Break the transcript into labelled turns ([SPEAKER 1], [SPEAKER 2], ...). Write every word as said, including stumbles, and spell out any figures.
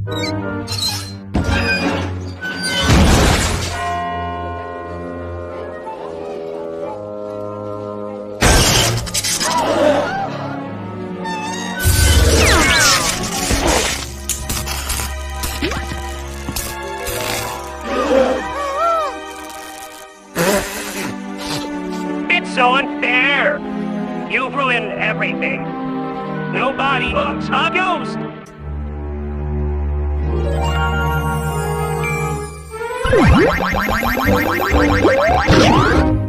[SPEAKER 1] It's so unfair! You've ruined everything. Nobody looks a ghost!